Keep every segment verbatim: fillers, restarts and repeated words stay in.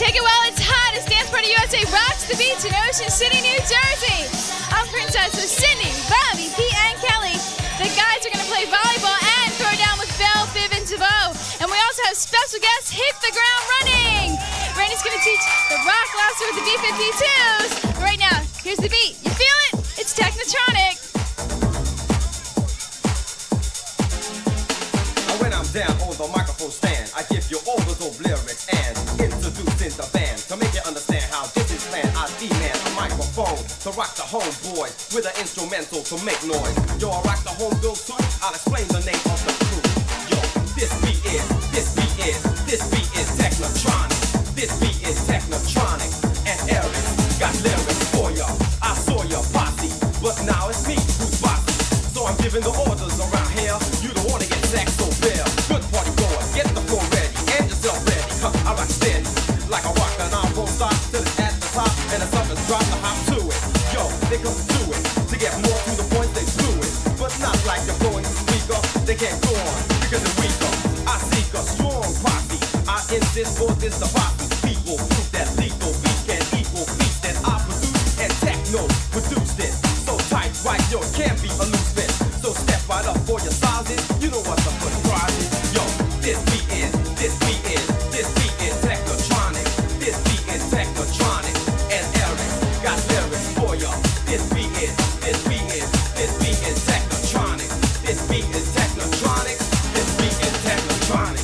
Take it while it's hot as Dance Party U S A rocks the beach in Ocean City, New Jersey. I'm Princess with Cindy, Bobby, Pete, and Kelly. The guys are going to play volleyball and throw down with Belle, Viv, and DeVoe. And we also have special guests Hit the Ground Running. Randy's going to teach the Rock Lobster with the B fifty-twos. But right now, here's the beat. You feel it? It's Technotronic. When I'm down on the microphone stand, I give you all the dope lyrics and introducing the band to make you understand how this is planned. I demand a microphone to rock the homeboy with an instrumental to make noise. Yo, I rock the home bill too. I'll explain the name of the crew. Yo, this beat is, this beat is, this beat is Technotronic. This beat is Technotronic, and Eric got lyrics for ya. I saw your posse, but now it's me who's bossy. So I'm giving the orders around here. You don't wanna get sacked, so fair. Good party going, get the floor ready and yourself ready. Huh, I rock steady like a rock, and I won't stop till it's at the top and the suckers drop the hop to it. Yo, they come to it to get more to the point they blew it, but not like you're blowing the speaker. They can't go on because they're weaker. I seek a strong posse. I insist for this the posse. People prove that lethal beats can equal beats that I produce and techno produced it. So tight, right, yo, it can't be a loose fit. So step right up for your sizes. You know what the surprise is. Yo, this beat is, this beat is, this beat is Technotronic. This beat is Technotronic, and Eric got lyrics for ya. This beat is, this beat is, this beat is Technotronic. This beat is Technotronic. This beat is Technotronic.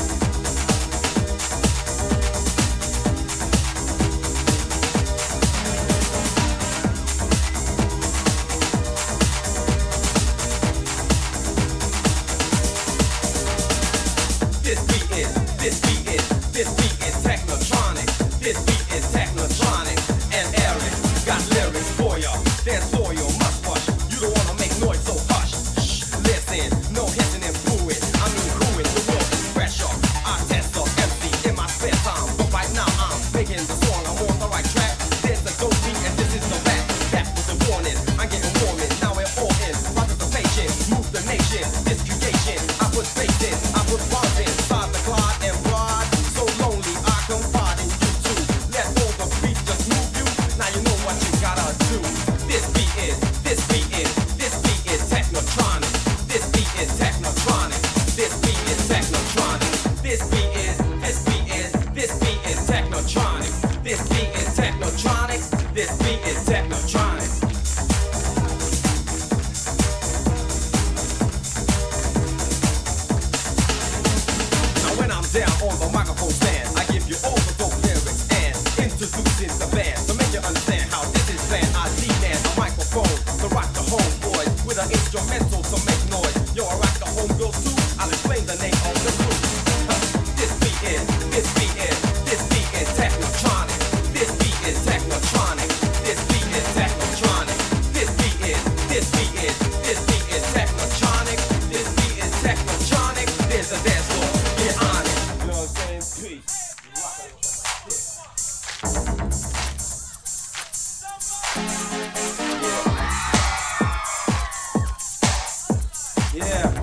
This beat is, this beat is, this beat is Technotronic. This beat is Technotronic, and Eric got lyrics for ya. Dance for you, must rush. You don't wanna make noise, so hush. Shh, listen, no hissing and booing. I mean whoing, the world is pressure. I test the M C in my spare time, but right now I'm making the song. I'm on the right track. There's the dope beat, and this is the rap. That was the warning. I'm getting warming. Now we're all in. Participation, move the nation. This creation, I put faith in. I put bombs inside the clod and rod. So lonely, I confide in you too. Let all the beats just move you. Now you know what you gotta do. This beat is, this beat is, this beat is Technotronic. This beat is Technotronic. This beat is Technotronic. This beat is, this beat is, this beat is Technotronic. This beat is Technotronic. This beat is Technotronic. Now when I'm down on the microphone stand, I give you all the dope lyrics and introducing the band to make you understand how this is planned. I demand a microphone to rock the homeboys with an instrumental to make noise. Yo, I rock the home girls too. I'll explain the name of the group. Huh. This beat is, this beat is, this beat is Technotronic. This beat is Technotronic. This beat is Technotronic. This beat is, this beat is, this beat is Technotronic. This beat is Technotronic. There's a dance floor. Get on it. You know what I'm saying? Peace. Yeah.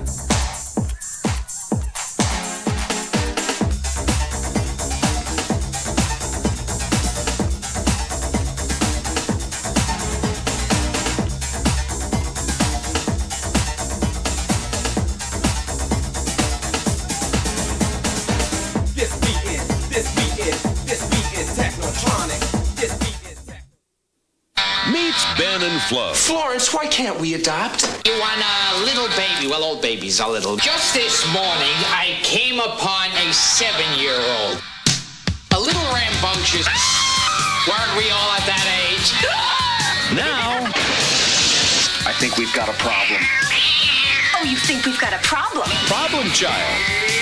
This beat is, this beat is, this beat is Technotronic. This beat is Technotronic. Meets Ben and Flo. Florence, why can't we adopt? You want a little baby? Well, old babies are little. Just this morning, I came upon a seven-year-old. A little rambunctious. Weren't we all at that age? Now, I think we've got a problem. Oh, you think we've got a problem? Problem Child.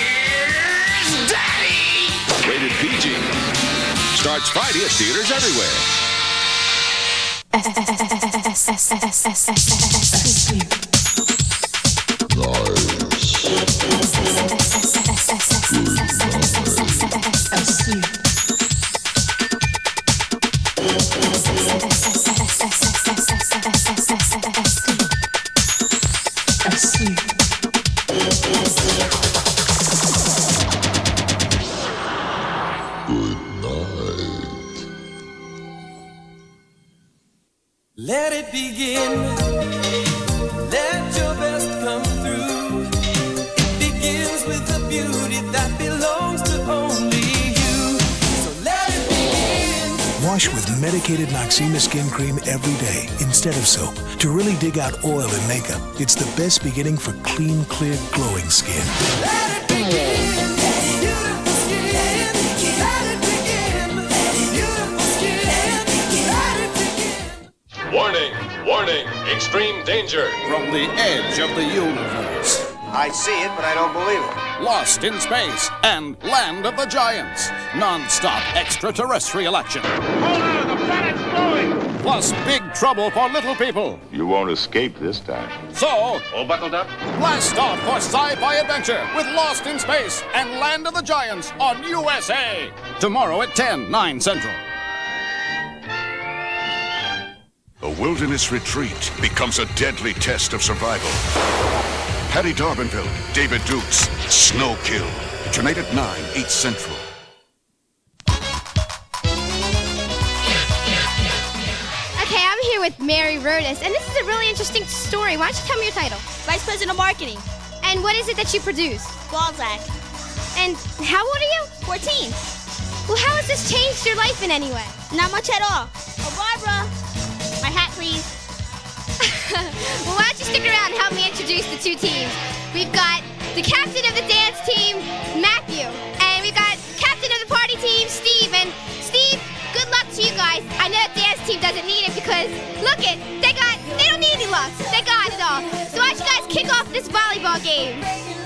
Daddy! Rated P G. Starts Friday at theaters everywhere. Good night. begin. Let your best come through. It begins with the beauty that belongs to only you. So let it begin. Wash with medicated Noxema skin cream every day instead of soap to really dig out oil and makeup. It's the best beginning for clean, clear, glowing skin. Let it begin. Beautiful skin. Let it begin. Beautiful skin. Let it begin. Warning, warning, extreme danger. From the edge of the universe. I see it, but I don't believe it. Lost in space and Land of the Giants. Non-stop extraterrestrial action. Hold on, the planet's blowing! Plus big trouble for little people. You won't escape this time. So, all buckled up? Blast off for sci-fi adventure with Lost in Space and Land of the Giants on U S A. Tomorrow at ten, nine Central. A wilderness retreat becomes a deadly test of survival. Patty Darbenville, David Dukes, Snow Kill. Tonight at nine, eight Central. Okay, I'm here with Mary Rodas, and this is a really interesting story. Why don't you tell me your title? Vice President of Marketing. And what is it that you produce? Balzac. And how old are you? fourteen. Well, how has this changed your life in any way? Not much at all. Oh, Barbara, my hat, please. Well, why don't you stick around and help me introduce the two teams. We've got the captain of the dance team, Matthew, and we've got captain of the party team, Steve. And Steve, good luck to you guys. I know the dance team doesn't need it because, look it, they got, they don't need any luck. They got it all. So why don't you guys kick off this volleyball game?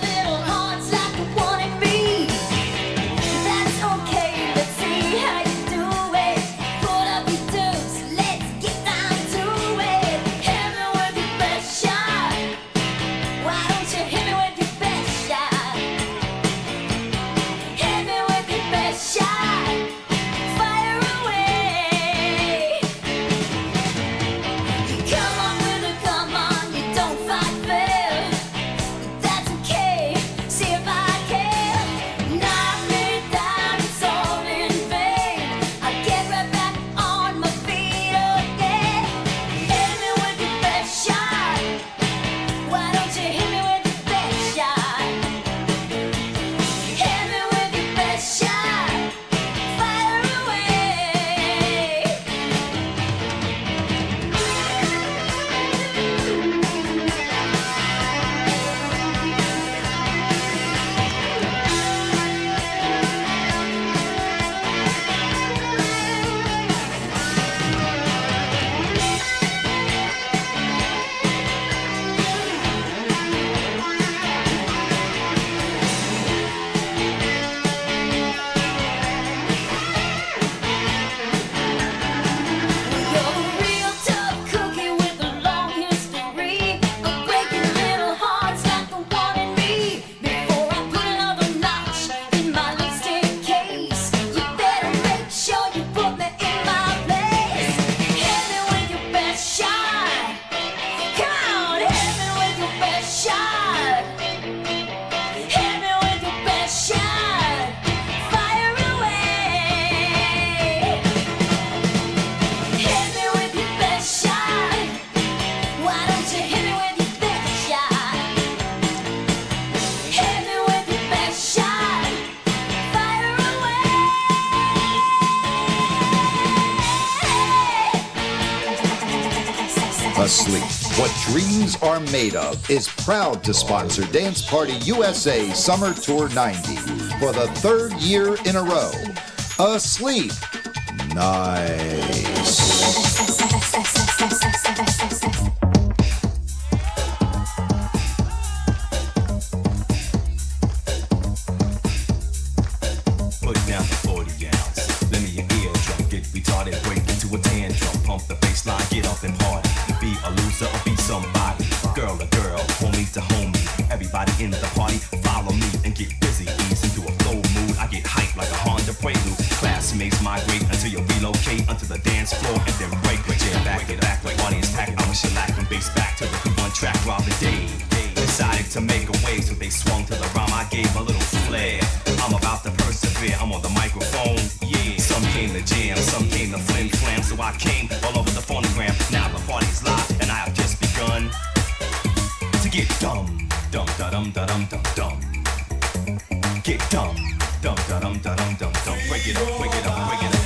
Asleep. What dreams are made of is proud to sponsor Dance Party U S A Summer Tour ninety for the third year in a row. Asleep. Nice. Put down the forty ounce. Let me your eardrum get retarded. Break into a tantrum. Pump the baseline. Get up and party. Be a loser or be somebody. Girl or girl. Homie to homie. Everybody in the party. Follow me and get busy. Ease into a flow mood. I get hyped like a Honda Prelude. Classmates migrate until you relocate onto the dance floor and then break. Break it back, get back like party is packed. I'm a shellac and bass back to the one track Robin Dave. Decided to make a way, so they swung to the rhyme. I gave a little flair. I'm about to persevere. I'm on the microphone. Yeah, some came to jam, some came to flim flam. So I came all over the phonogram. Now the party's live. da dum dum dum. Get dumb, dum da dum da dum dum dum. Break it up, break it up, break it up.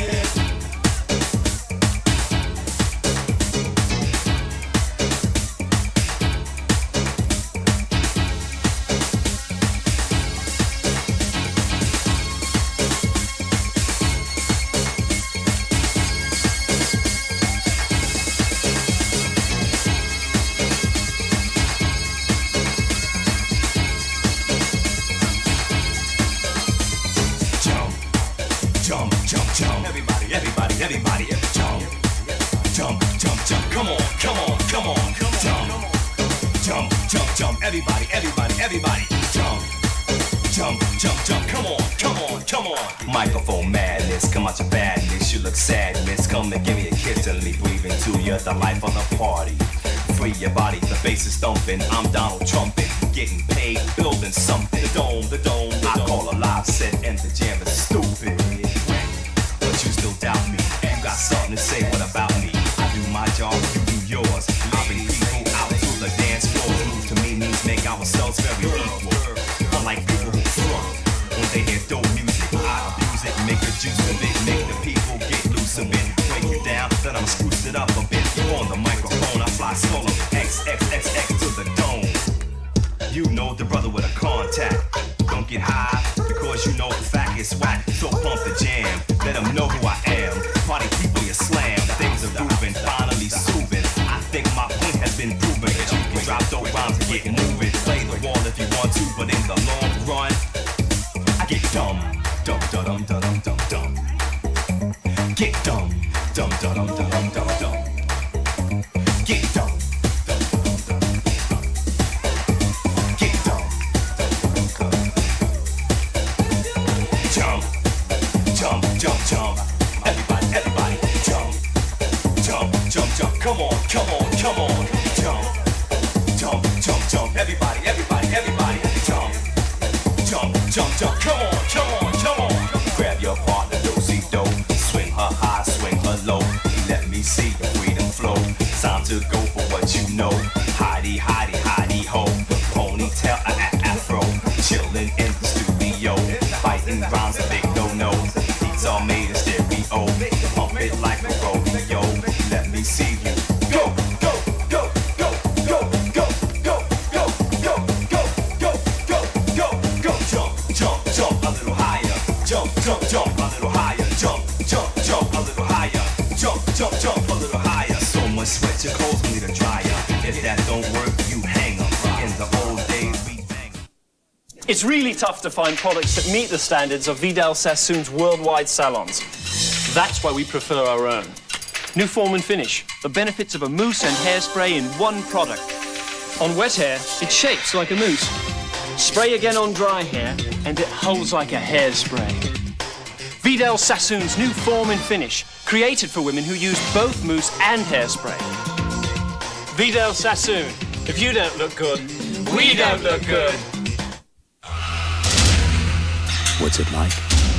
Everybody, jump, jump, jump, jump. Come on, come on, come on, jump, jump, jump, jump. Everybody, everybody, everybody, jump, jump, jump, jump. Come on, come on, come on. Microphone madness, come out your badness. You look sad, miss. Come and give me a kiss and leave breathing to you. The life of the party. Free your body, the bass is thumping. I'm Donald Trumpet, getting paid, building something. The dome, the dome, the I dome. Call a live set and the jam is stupid. But you still doubt me. Got something to say, what about me? I do my job, you do yours. I bring people out to the dance floor. Move to me means make ourselves very equal. Unlike people who front when they hear dope music, I abuse it, make a juice of it, make the people get loose a bit. Break you down, then I'm spruce it up a bit. On the microphone, I fly solo, X, X, X, X to the dome. You know the brother with a contact. Don't get high, because you know the fact is whack. So pump the jam, let them know who I am. Party people, you slam, things are moving, finally soothing. I think my point has been proven. You can drop dope rhymes and get moving. Play the wall if you want to, but in the long run, I get dumb, dumb, dum, dum, dum, dum, dum. Get dumb, dumb, dum, dum, dum, dum, dum. Get dumb. Jump, jump, everybody, everybody, jump, jump, jump, jump, come on, come on, come on, jump, jump, jump, jump, everybody, everybody, everybody, jump, jump, jump, jump, come on, come on, come on, grab your partner, do-si-do, swing her high, swing her low, let me see the freedom flow, time to go for what you know, hidey, hidey, hidey, ho, ponytail, a afro, chillin' in the studio, fighting rhymes, a big no-no. All made in stereo, pump it like a rodeo. Let me see you go, go, go, go, go, go, go, go, go, go, go, go, go, go. Jump, jump, jump a little higher. Jump, jump, jump a little higher. Jump, jump, jump a little higher. Jump, jump, jump a little higher. So much sweat, your clothes need a dryer. If that don't work, you hang 'em. In the old days, we bang 'em. It's really tough to find products that meet the standards of Vidal Sassoon's worldwide salons. That's why we prefer our own. New form and finish, the benefits of a mousse and hairspray in one product. On wet hair, it shapes like a mousse. Spray again on dry hair, and it holds like a hairspray. Vidal Sassoon's new form and finish, created for women who use both mousse and hairspray. Vidal Sassoon, if you don't look good, we don't look good. What's it like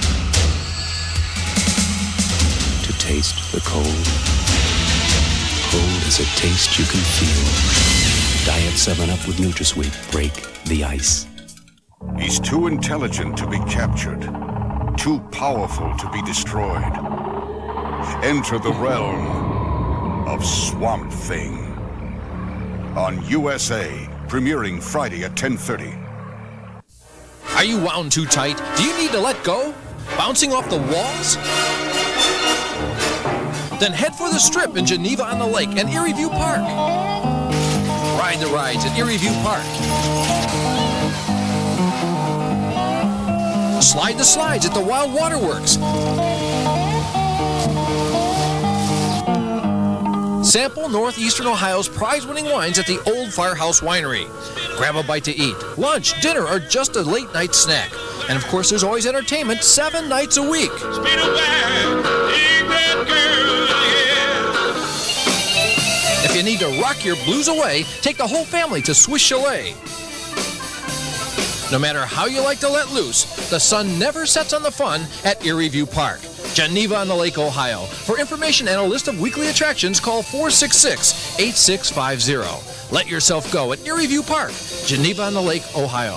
to taste the cold? Cold is a taste you can feel. Diet seven up with NutraSweet. Break the ice. He's too intelligent to be captured, too powerful to be destroyed. Enter the realm of Swamp Thing on U S A, premiering Friday at ten thirty. Are you wound too tight? Do you need to let go? Bouncing off the walls? Then head for the Strip in Geneva on the Lake and Erie View Park. Ride the rides at Erie View Park. Slide the slides at the Wild Waterworks. Sample Northeastern Ohio's prize-winning wines at the Old Firehouse Winery. Grab a bite to eat, lunch, dinner, or just a late-night snack. And of course, there's always entertainment seven nights a week. If you need to rock your blues away, take the whole family to Swiss Chalet. No matter how you like to let loose, the sun never sets on the fun at Erie View Park. Geneva on the Lake, Ohio. For information and a list of weekly attractions, call four six six, eight six five zero. Let yourself go at Erie View Park, Geneva on the Lake, Ohio.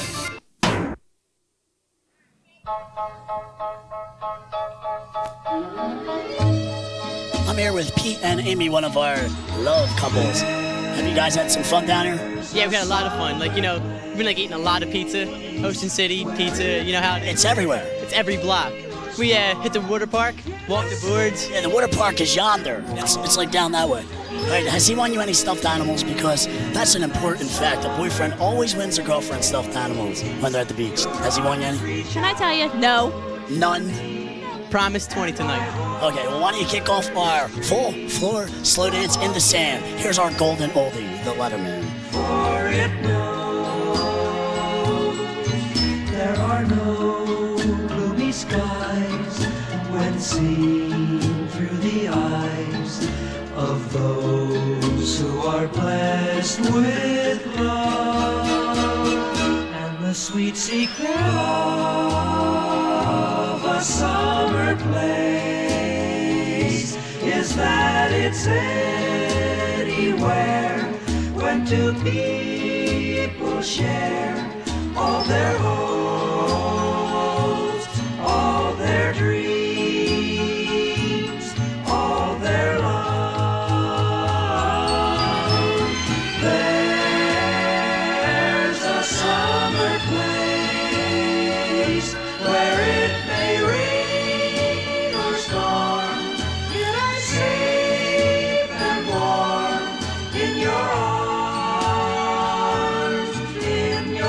I'm here with Pete and Amy, one of our love couples. Have you guys had some fun down here? Yeah, we had a lot of fun. Like, you know, we've been like eating a lot of pizza. Ocean City pizza, you know how it is. It's everywhere. It's every block. We uh, hit the water park, walked the boards. Yeah, the water park is yonder. It's, it's like down that way. All right, has he won you any stuffed animals? Because that's an important fact. A boyfriend always wins a girlfriend's stuffed animals when they're at the beach. Has he won you any? Can I tell you? No. None? Promise twenty tonight. Okay, well, why don't you kick off our full floor slow dance in the sand. Here's our golden oldie, the Letterman. For it knows there are no gloomy skies when seen through the eyes of those who are blessed with love, and the sweet secret of a summer place is that it's anywhere when two people share all their hopes, all their dreams, all their love. There's a summer place where it may rain or storm, yet I safe and warm in your arms, in your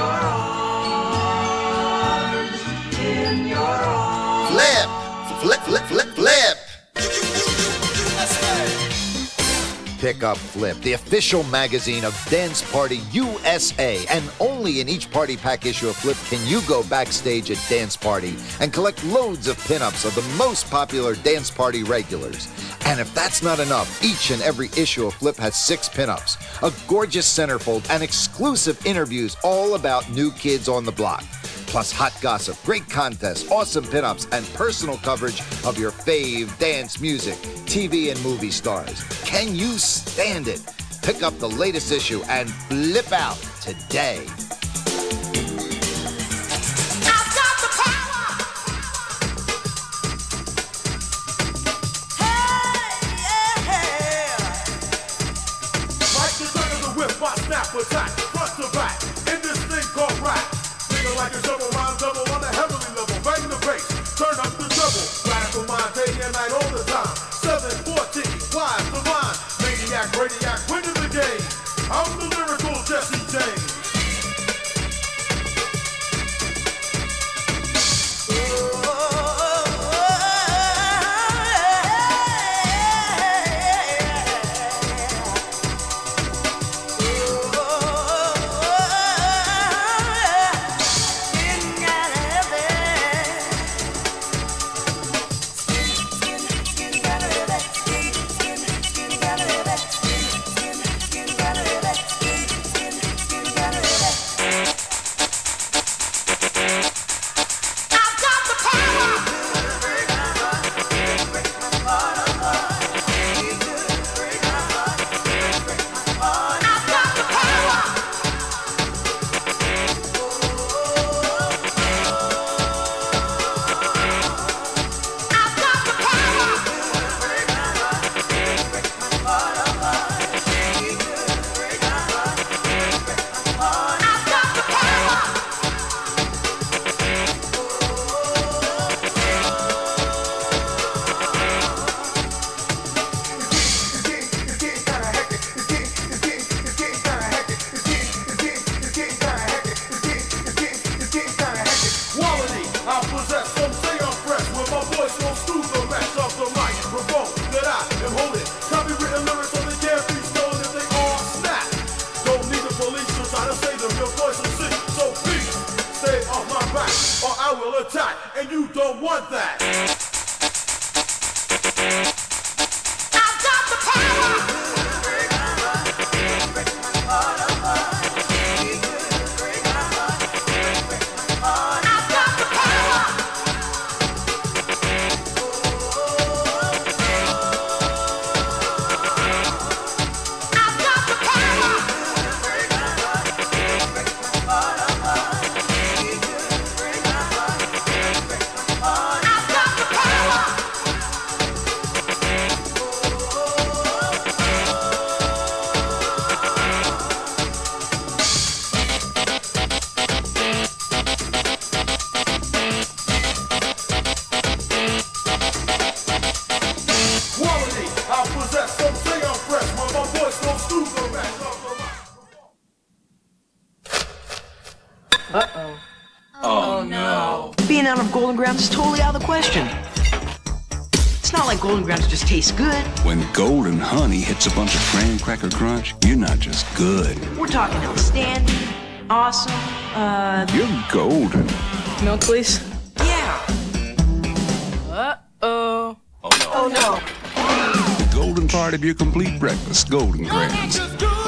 arms, in your arms. Flip, flip, flip, flip, flip. Pick up Flip, the official magazine of Dance Party U S A. And only in each party pack issue of Flip can you go backstage at Dance Party and collect loads of pinups of the most popular Dance Party regulars. And if that's not enough, each and every issue of Flip has six pinups, a gorgeous centerfold, and exclusive interviews all about new kids on the block. Plus hot gossip, great contests, awesome pinups, and personal coverage of your fave dance music, T V, and movie stars. Can you stand it? Pick up the latest issue and flip out today. Like the turn of the whip, I snap attack, front to back, in this thing called rap. Nigga like a double rhyme double on the heavenly level, bang the bass, turn up the treble. Radical mind day and night all the time. seven fourteen, wise the mind, maniac, radiac, winning the game. I'm the lyrical Jesse James. And you don't want that. I've got the power. I've got the power. Oh, no. Being out of Golden Grounds is totally out of the question. It's not like Golden Grounds just tastes good. When golden honey hits a bunch of Graham Cracker Crunch, you're not just good. We're talking outstanding, awesome, uh... You're golden. Milk, please? Yeah. Oh, Uh-oh. no. Oh, no. The golden part of your complete breakfast, Golden Grams.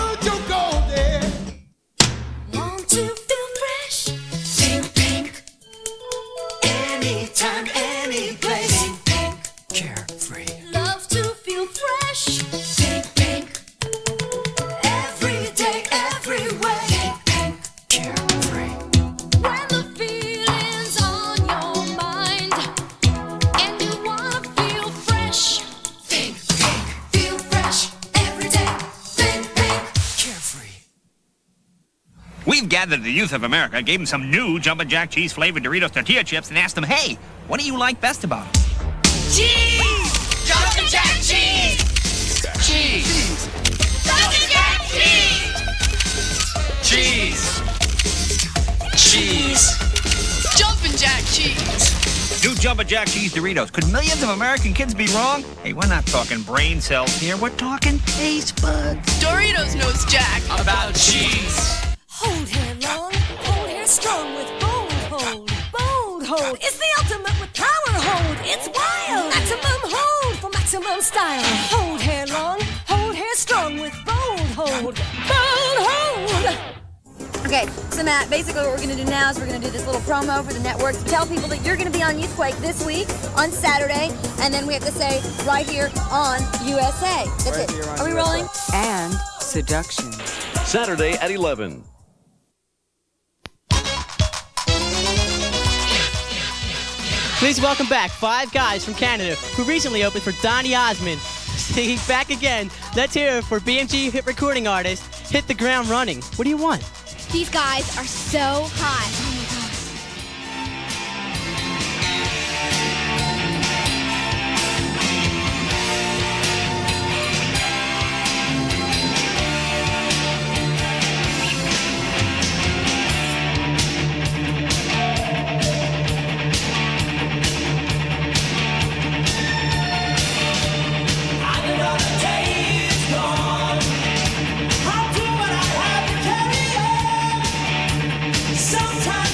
Want to feel fresh? Think pink. Anytime, any place. Think pink. Carefree. Love to feel fresh. Think pink. Every day, every way. Think pink. Carefree. When the feeling's on your mind and you wanna feel fresh. Think pink. Feel fresh every day. Think pink. Carefree. We've gathered the youth of America, gave them some new Jumpin' Jack cheese flavored Doritos tortilla chips, and asked them, hey, what do you like best about them? Cheese! Jumpin' Jack cheese! Cheese! Jumpin' Jack cheese! Cheese! Cheese. Jumpin' Jack cheese. New Jumpin' Jack cheese Doritos. Could millions of American kids be wrong? Hey, we're not talking brain cells here. We're talking taste buds. Doritos knows Jack About cheese. Hold hair long, hold hair strong with bold hold. Bold hold is the ultimate with power hold. It's wild. Maximum hold for maximum style. Hold hair long, hold hair strong with bold hold. Bold hold. Okay, so Matt, basically what we're going to do now is we're going to do this little promo for the network to tell people that you're going to be on Youthquake this week on Saturday, and then we have to say right here on U S A. That's Right it. here on Are we U S A. rolling? And Seduction. Saturday at eleven. Please welcome back five guys from Canada who recently opened for Donny Osmond. Singing back again. Let's hear it for B M G hit recording artist Hit the Ground Running. What do you want? These guys are so hot. Oh my God. Sometimes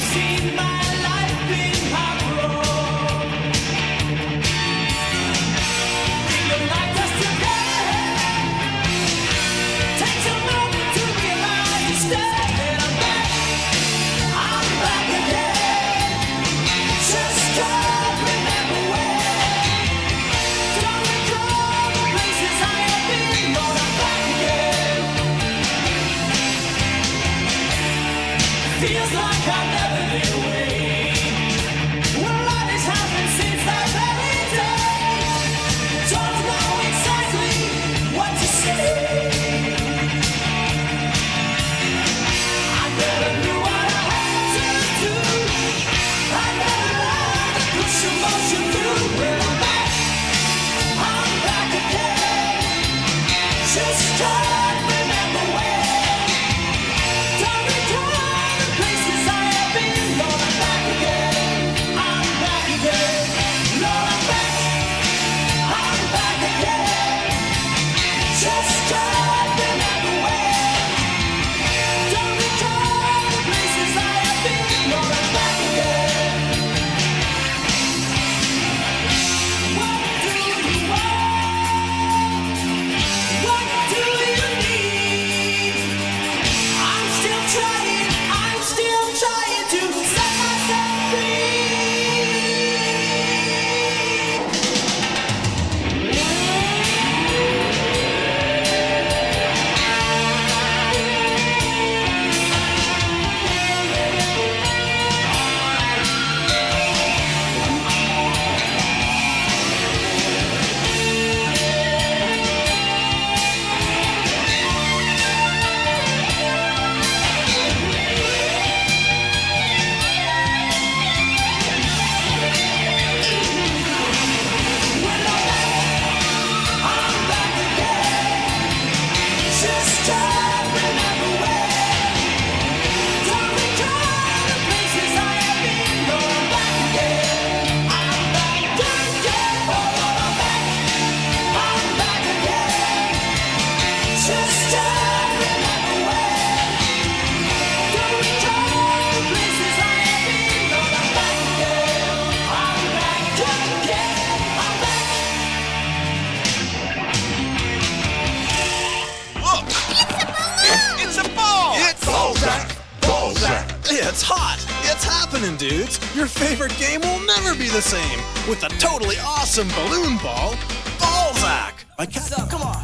happening, dudes? Your favorite game will never be the same with the totally awesome balloon ball, Balzac. Like, come on.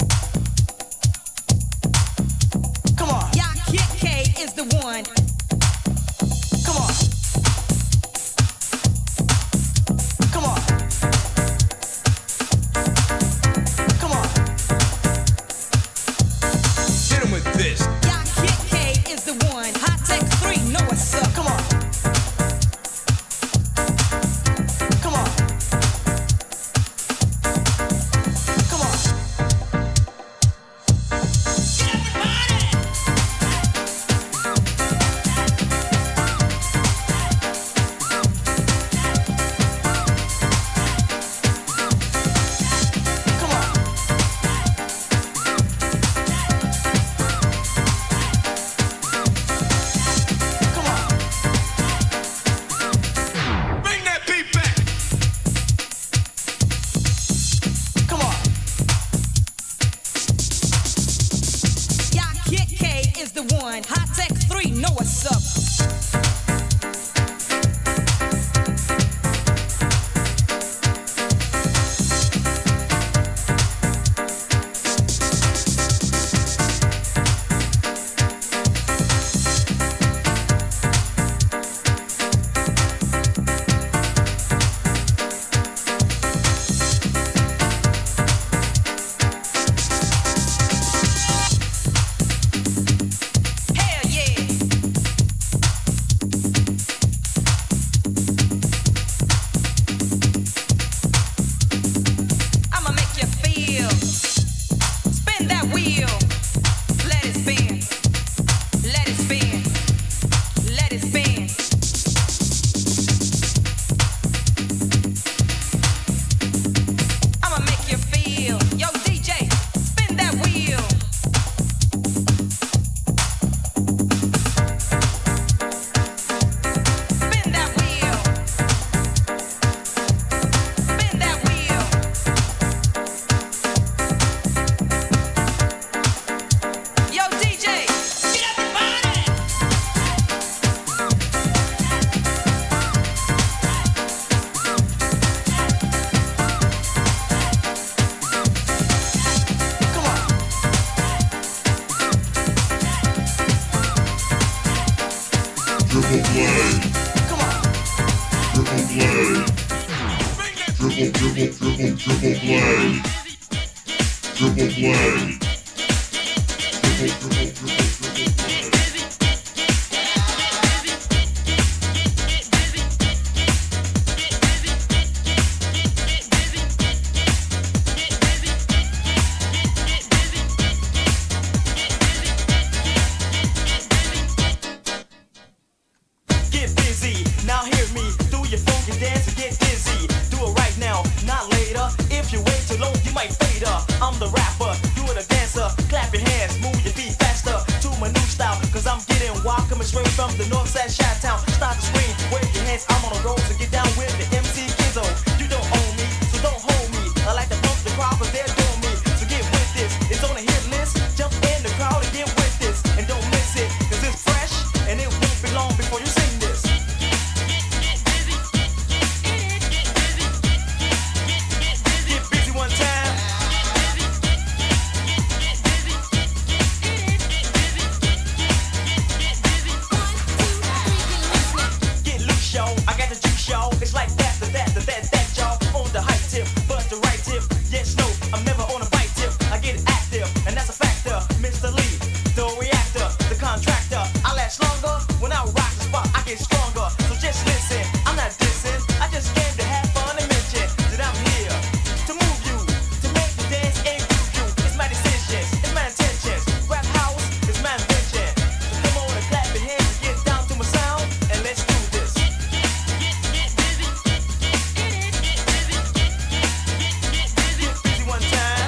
Come on. Yeah, Kid K is the one. Come on. Come on. Come on. Hit him with this. Yeah, Kid K is the one. High Tech three, know what's up. Come on. Come on. Come on. Bring that beat back. Come on. Yeah, Kid K is the one. High Tech three, know what's up. Hell yeah. I'ma make you feel. Spin that wheel. Let it spin. Let it spin. Let it spin. I'ma make you feel. Yo, D J, spin that wheel. Spin that wheel. Spin that wheel. Yo, D J, get everybody. Come on. Triple play. Come on. Triple play. Triple, triple, triple, triple play. Triple play. Triple, triple, triple, triple play. Get busy, now hear me. Do your funky dance and get dizzy. Do it right now, not later. If you wait too long, you might fade up. I'm the rapper, you are the dancer. Clap your hands, move your feet faster to my new style. Cause I'm getting wild, coming straight from the north side, Chi-Town. Start to scream, wave your hands, I'm on a roll. So get down with the M C Kizzo. You don't own me, so don't hold me. I like to pump the crowd, but they're doing me. So get with this, it's on a hit list. Jump in the crowd and get with this. And don't miss it, cause it's fresh. And it won't be long before you sing this. Get busy one time. Get loose, y'all. I got the juice, y'all. It's like that, the that, the that, that, y'all. On the hype tip, but the right tip. Yes, no, I'm never on a bite tip. I get active, and that's a factor. Mister Lee, the reactor, the contractor. I last longer when I rock the spot. I get stronger. So just listen. I'm not dissing. I just came to have fun and mention that I'm here to move you, to make you dance and groove you. It's my decisions, it's my intentions. Rap house is my invention. So come on and clap your hands and get down to my sound, and let's do this. Get busy one time.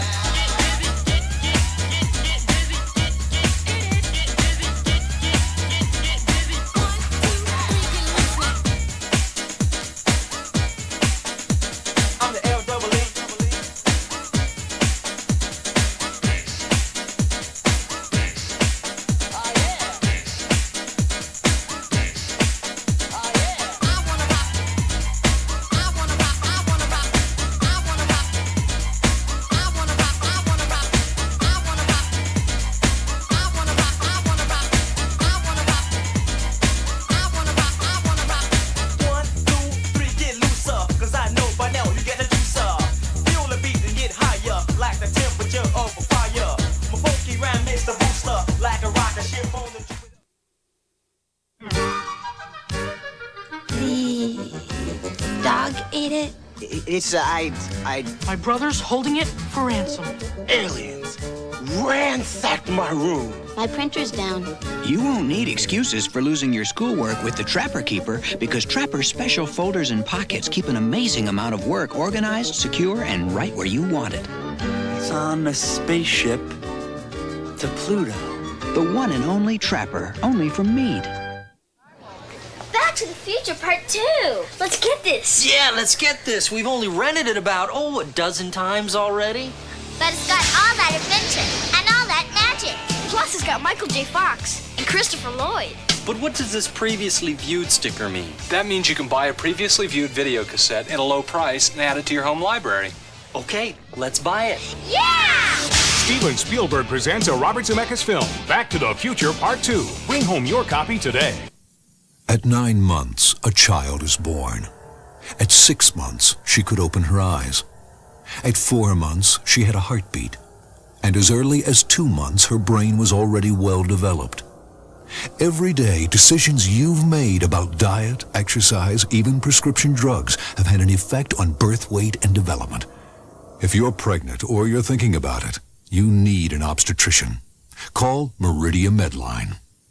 ate it? It's, uh, I, I... My brother's holding it for ransom. Aliens ransacked my room. My printer's down. You won't need excuses for losing your schoolwork with the Trapper Keeper, because Trapper's special folders and pockets keep an amazing amount of work organized, secure, and right where you want it. It's on a spaceship to Pluto. The one and only Trapper, only from Mead. Back to the Future Part two. Let's get this. Yeah, let's get this. We've only rented it about, oh, a dozen times already. But it's got all that adventure and all that magic. Plus, it's got Michael J. Fox and Christopher Lloyd. But what does this previously viewed sticker mean? That means you can buy a previously viewed video cassette at a low price and add it to your home library. Okay, let's buy it. Yeah! Steven Spielberg presents a Robert Zemeckis film, Back to the Future Part two. Bring home your copy today. At nine months, a child is born. At six months, she could open her eyes. At four months, she had a heartbeat. And as early as two months, her brain was already well developed. Every day, decisions you've made about diet, exercise, even prescription drugs have had an effect on birth weight and development. If you're pregnant or you're thinking about it, you need an obstetrician. Call Meridia Medline.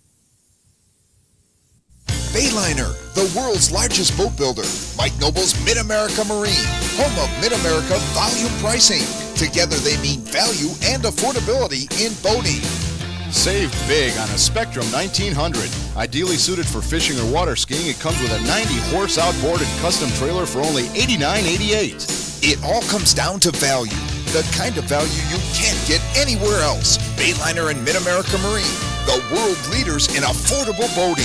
Bayliner, the world's largest boat builder. Mike Noble's Mid-America Marine, home of Mid-America Volume Pricing. Together they mean value and affordability in boating. Save big on a Spectrum nineteen hundred. Ideally suited for fishing or water skiing, it comes with a ninety horse outboard and custom trailer for only eighty-nine eighty-eight. It all comes down to value. The kind of value you can't get anywhere else. Bayliner and Mid-America Marine, the world leaders in affordable boating.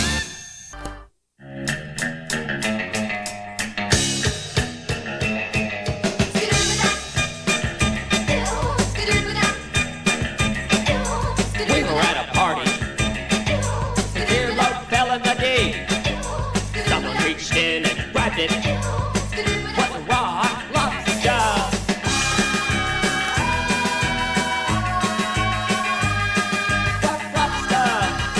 We were at a party. The earlobe fell in the day. Someone reached in and grabbed it. What a rock lobster! Rock lobster!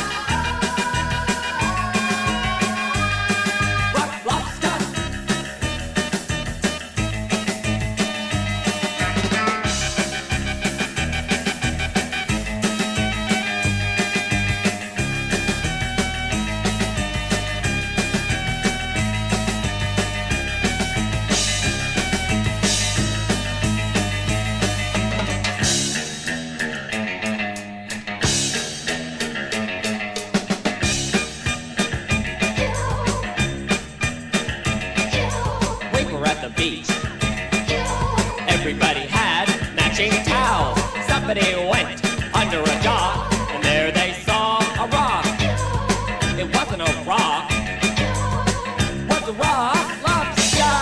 Rock lobster! We were at the beach. Everybody had matching towels. Somebody went under a dock, and there they saw a rock. It wasn't a rock. It was a rock lobster.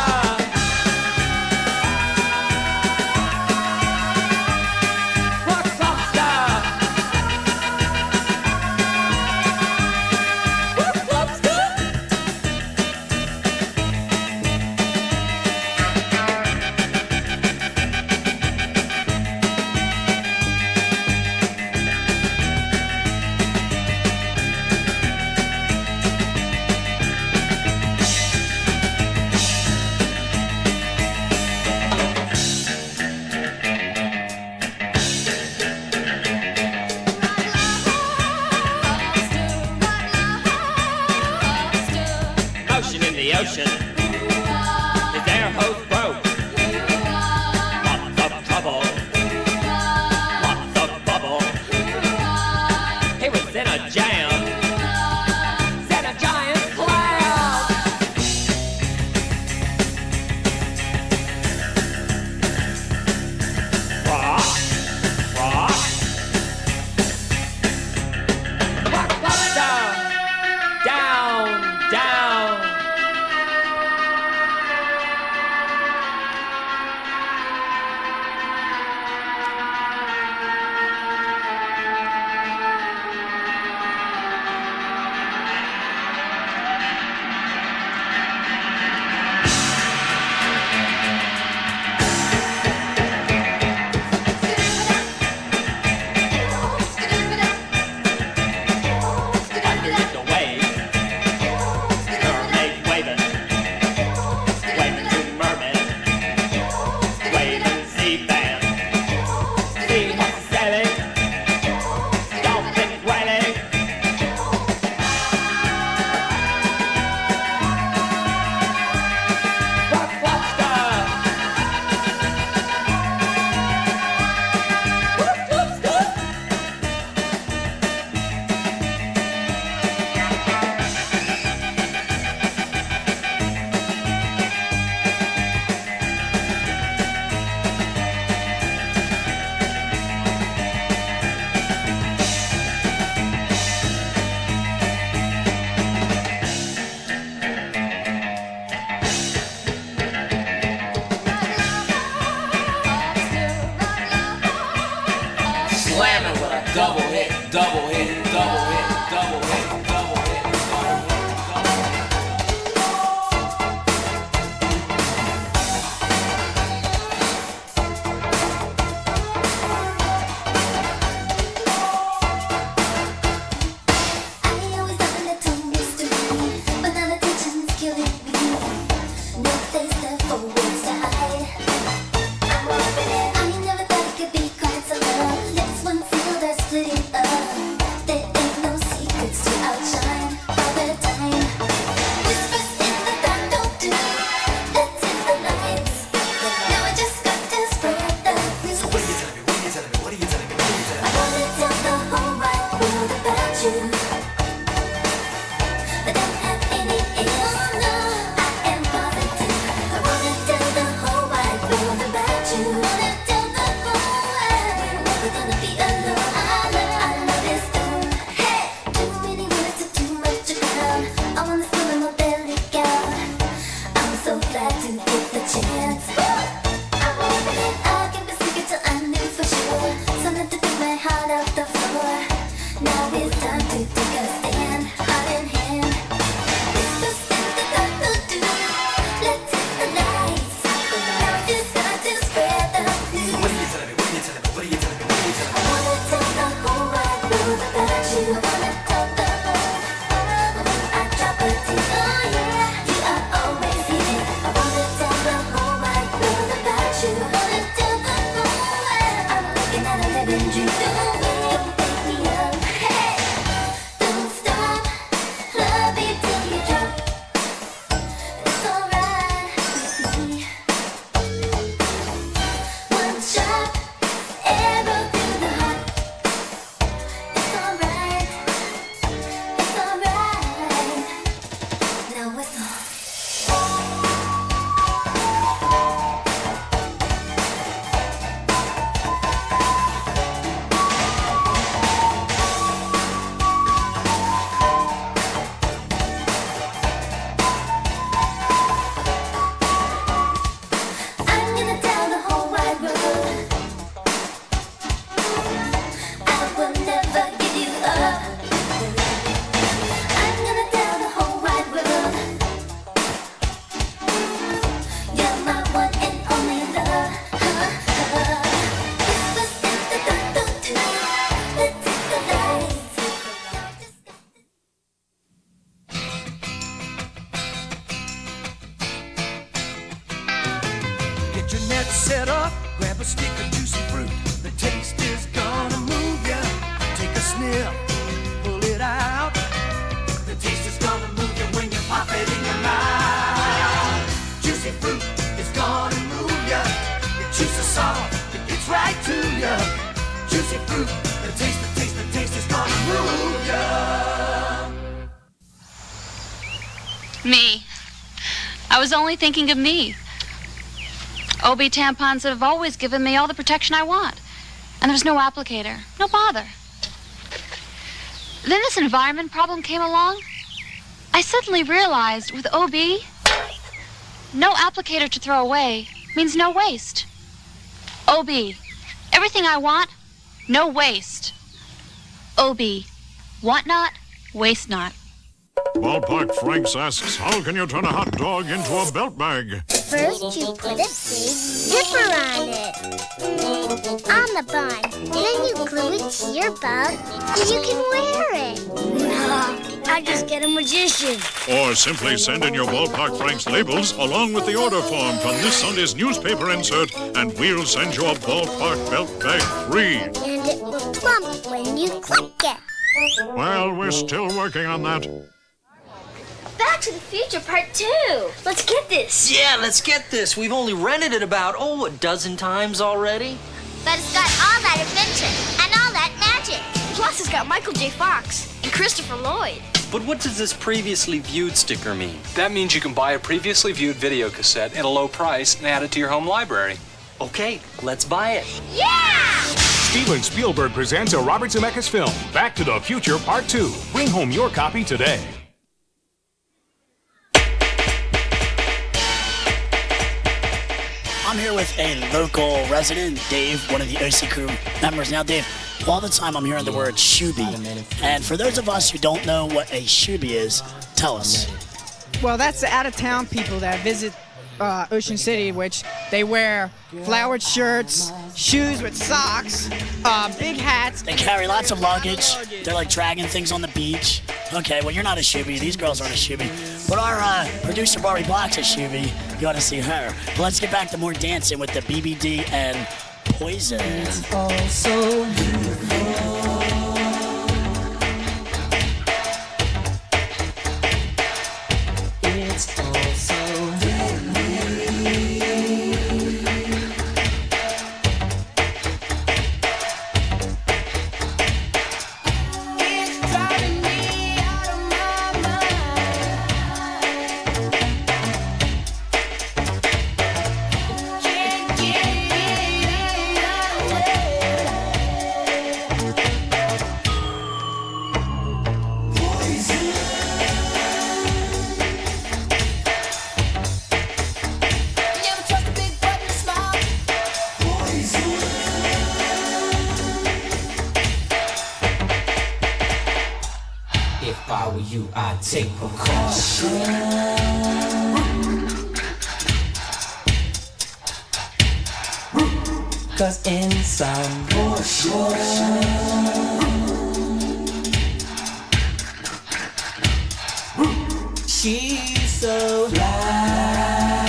Rock lobster. Rock lobster. Motion in the ocean. His air hose broke. Lots of trouble. Lots of bubble. He was in a jam. Set a giant cloud. Rock. Rock. Rock lobster. Down, down. double hit, double hit, double hit, double hit, double hit. Me. I was only thinking of me. O B tampons have always given me all the protection I want. And there's no applicator. No bother. Then this environment problem came along. I suddenly realized with O B, no applicator to throw away means no waste. O B, everything I want, no waste. O B, want not, waste not. Ballpark Franks asks, how can you turn a hot dog into a belt bag? First, you put a big zipper on it. On the bun. Then you glue it to your belt, and you can wear it. Nah, I just get a magician. Or simply send in your Ballpark Franks labels along with the order form from this Sunday's newspaper insert, and we'll send you a Ballpark belt bag free. And it will plump when you click it. Well, we're still working on that. Back to the Future Part two. Let's get this. Yeah, let's get this. We've only rented it about, oh, a dozen times already. But it's got all that adventure and all that magic. Plus, it's got Michael J. Fox and Christopher Lloyd. But what does this previously viewed sticker mean? That means you can buy a previously viewed video cassette at a low price and add it to your home library. Okay, let's buy it. Yeah! Steven Spielberg presents a Robert Zemeckis film, Back to the Future Part two. Bring home your copy today. I'm here with a local resident, Dave, one of the O C crew members. Now, Dave, All the time I'm hearing the word shooby. And for those of us who don't know what a shooby is, tell us. Well, that's the out-of-town people that visit uh, Ocean City, which they wear flowered shirts, shoes with socks, uh, big hats. They carry lots of luggage. They're like dragging things on the beach. Okay, well, you're not a shooby. These girls aren't a shooby. But our uh, producer, Barbie Black's a shooby. You ought to see her. But let's get back to more dancing with the B B D and Poison. It's all so beautiful. It's all so deadly. It's driving me out of my mind. Can't get it out of my Never trust a big button smile. If I were you, I'd take precaution. Cause inside motion, she's so fly.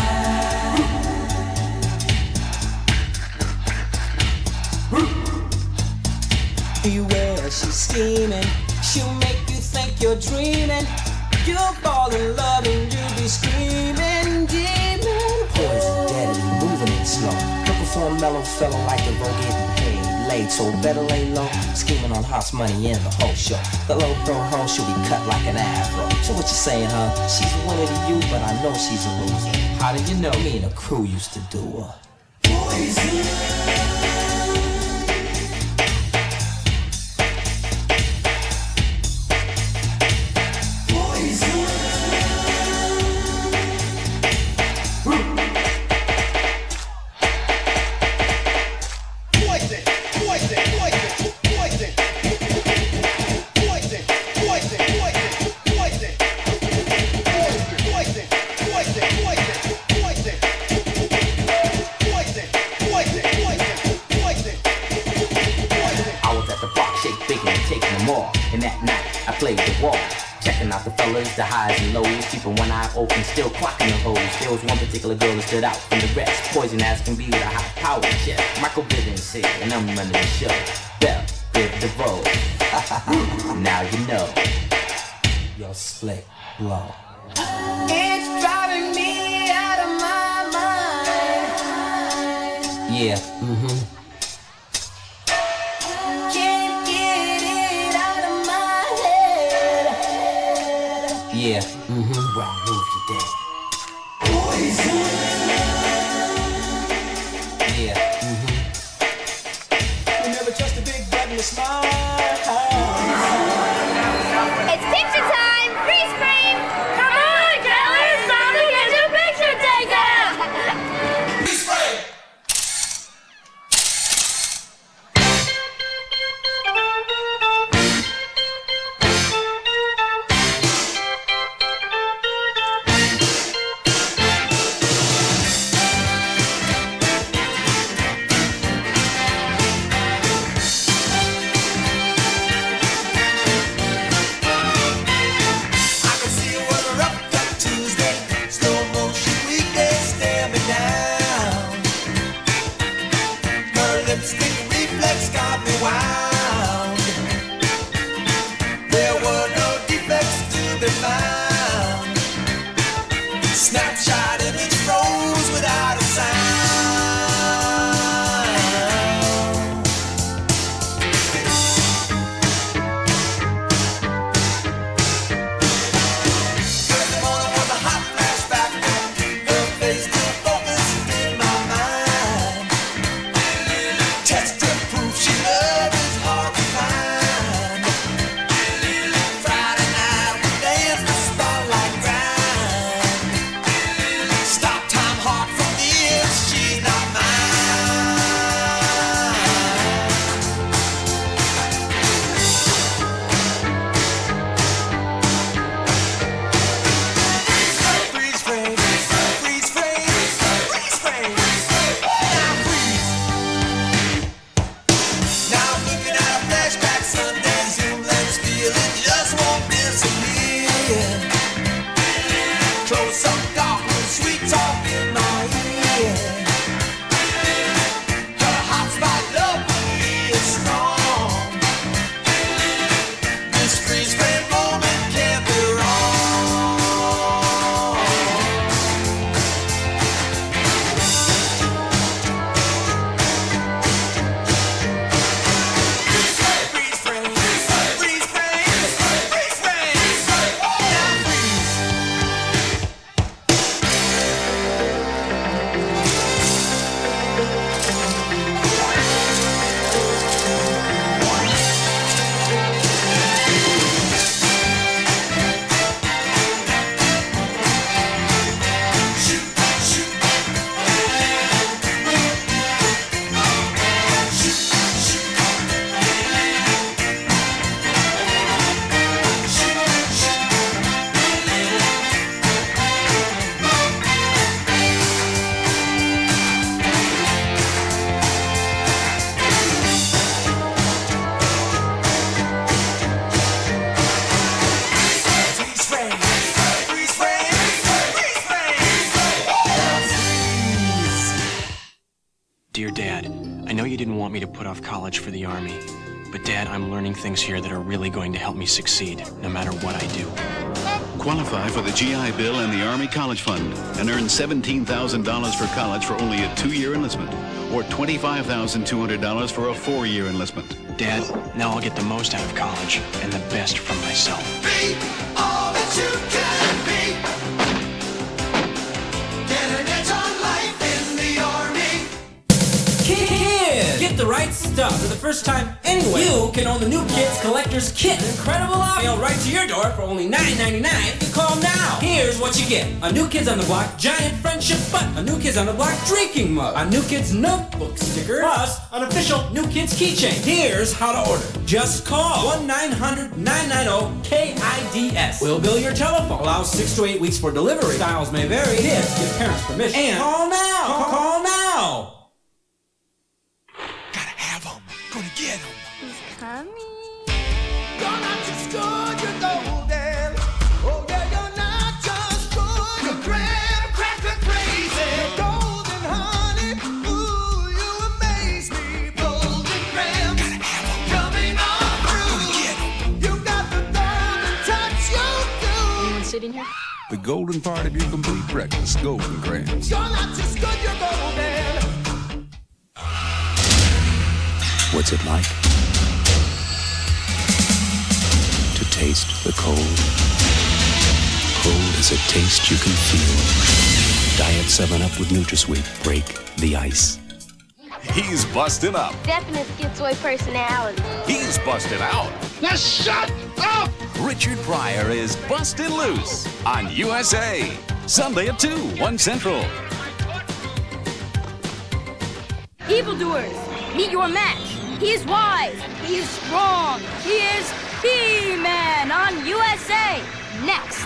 Beware, she's scheming. She'll make you think you're dreaming. You'll fall in love and you'll be screaming, demon. Poison deadly, moving it slow. Looking for a mellow fellow like the road getting paid. Laid, so better lay low. Scheming on house money in the whole show. The low pro hoe, she'll be cut like an afro. So what you saying, huh? She's a winner to you, but I know she's a loser. How did you know? Me and the crew used to do her. Poison. The highs and lows, keeping one eye open, still clocking the hoes. There was one particular girl that stood out from the rest. Poison as can be with a high power chest. Michael Bivens here, and I'm running the show. Bell, Biv DeVoe. Now you know. Your slick blow. It's driving me out of my mind. Yeah, mm-hmm. Can't get it out of my head. Yeah, mm-hmm. Well, move you dead. Poison. Yeah, mm-hmm. You never trust a big button to smile. It's picture time! Freeze frame! Come on, Kelly! It's time to get your picture taken! Freeze frame! Dear Dad, I know you didn't want me to put off college for the Army, but Dad, I'm learning things here that are really going to help me succeed, no matter what I do. Qualify for the G I Bill and the Army College Fund and earn seventeen thousand dollars for college for only a two-year enlistment or twenty-five thousand two hundred dollars for a four-year enlistment. Dad, now I'll get the most out of college and the best from myself. Be all that you can be. Get an edge on life in the Army. Kids! Get the right stuff for the first time anyway. You can own the New Kids Collector's Kit. An incredible offer mailed right to your door for only nine ninety-nine. You call now. Here's what you get. A New Kids on the Block giant friendship button. A New Kids on the Block drinking mug. A New Kids notebook sticker. Plus an official New Kids keychain. Here's how to order. Just call one nine hundred nine nine zero K I D S. We'll bill your telephone. Allows six to eight weeks for delivery. Styles may vary. Kids give parents permission. And call now. Call, call now. Gonna get him. He's coming. You're not just good, you're golden. Oh yeah, you're not just good, you're graham cracker crazy. You're golden, honey. Ooh, you amaze me. Golden graham. Coming on through. You got the golden touch, you do. Anyone sitting here? The golden part of your complete breakfast, Golden Grams. You're not just good, you're golden. What's it like to taste the cold? Cold is a taste you can feel. Diet seven up with NutraSweet. Break the ice. He's busting up. Definite schizoid personality. He's busting out. Now shut up! Richard Pryor is busting loose on U S A. Sunday at two, one Central. Evildoers, meet your match. He is wise. He is strong. He is He-Man on U S A. Next.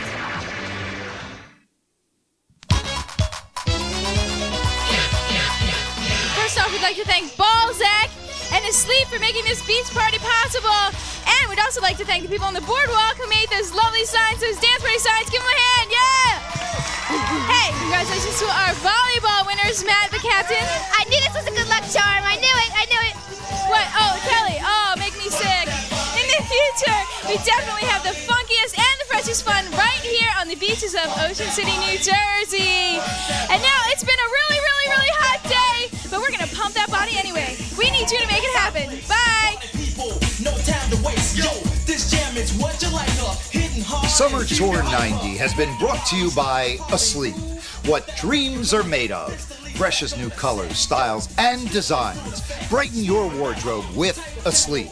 First off, we'd like to thank Balzac and his sleep for making this beach party possible. And we'd also like to thank the people on the boardwalk who made those lovely signs, those dance party signs. Give them a hand, yeah! Hey, congratulations to our volleyball winners, Matt the captain. I knew this was a good luck charm. I knew it. I knew it. What? Oh, Kelly. Oh, make me sick. In the future, we definitely have the funkiest and the freshest fun right here on the beaches of Ocean City, New Jersey. And now it's been a really, really, really hot day, but we're going to pump that body anyway. We need you to make it happen. Bye. No time to waste. Yo, this jam is what you like up. Hitting hard. Summer Tour ninety has been brought to you by Asleep. What dreams are made of. Precious new colors, styles, and designs. Brighten your wardrobe with Asleep.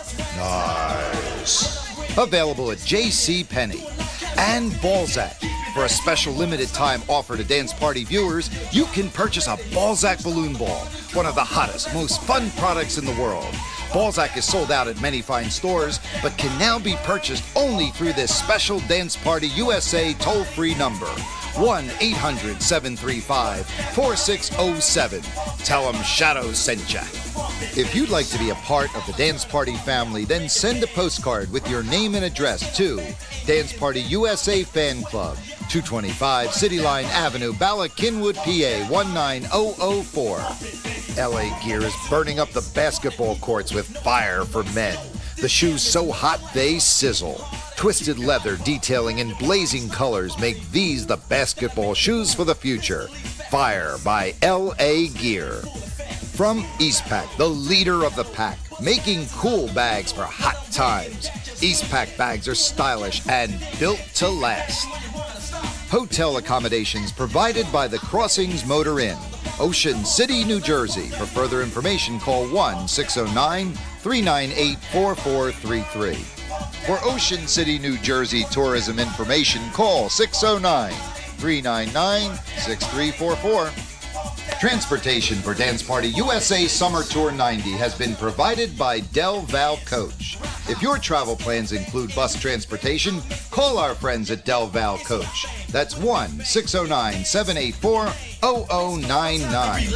Nice. Available at J C Penney. And Balzac. For a special limited time offer to dance party viewers, you can purchase a Balzac balloon ball, one of the hottest, most fun products in the world. Balzac is sold out at many fine stores, but can now be purchased only through this special Dance Party U S A toll-free number. one eight hundred seven three five four six zero seven. Tell them Shadow sent ya. If you'd like to be a part of the Dance Party family, then send a postcard with your name and address to Dance Party U S A Fan Club, two twenty-five City Line Avenue, Bala, Kinwood, P A one nine zero zero four. L A Gear is burning up the basketball courts with fire for men. The shoes so hot they sizzle. Twisted leather detailing in blazing colors make these the basketball shoes for the future. Fire by L A Gear. From Eastpak, the leader of the pack, making cool bags for hot times. Eastpak bags are stylish and built to last. Hotel accommodations provided by the Crossings Motor Inn, Ocean City, New Jersey. For further information, call one six zero nine three nine eight four four three three. For Ocean City, New Jersey tourism information, call six zero nine three nine nine six three four four. Transportation for Dance Party U S A Summer Tour ninety has been provided by Del Val Coach. If your travel plans include bus transportation, call our friends at Del Val Coach. That's one six zero nine seven eight four zero zero nine nine.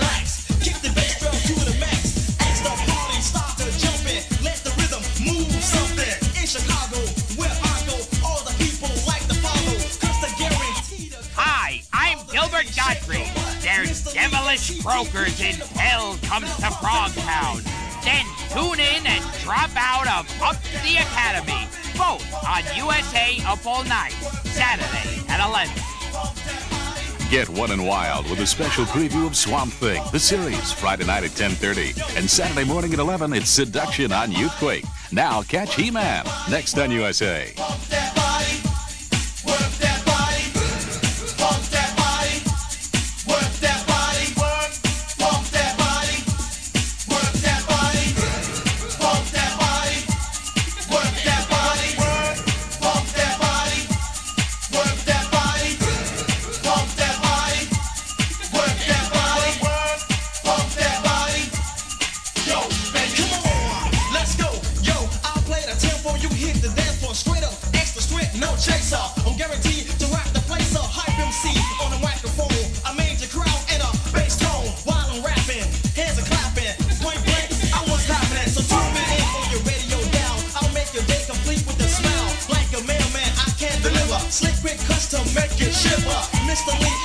Hi, I'm Gilbert Godfrey. They're devilish brokers in Hell Comes to Frogtown. Then tune in and drop out of Up the Academy, both on U S A Up All Night, Saturday at eleven. Get One and Wild with a special preview of Swamp Thing, the series, Friday night at ten thirty. And Saturday morning at eleven, it's Seduction on Youthquake. Now catch He-Man, next on U S A. Slick, quick, custom, make it shiver. Mister Lee.